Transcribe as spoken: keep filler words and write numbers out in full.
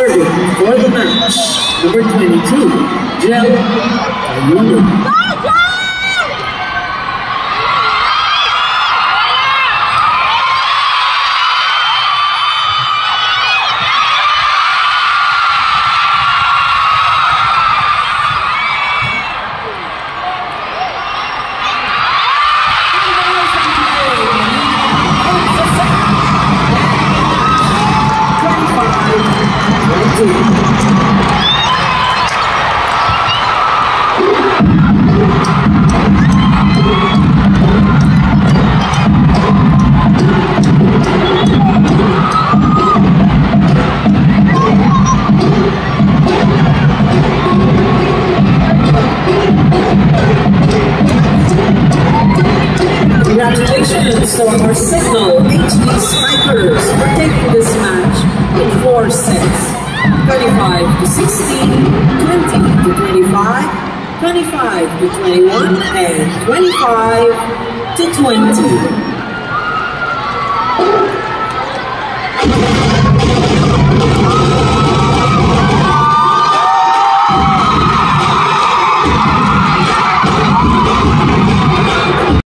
Serving for the match, number twenty-two, Jel Ayuno. Congratulations to our Cigna H D Strikers for taking this match in four sets. twenty-five to sixteen, twenty to twenty-five, twenty-five to twenty-one, and twenty-five to twenty.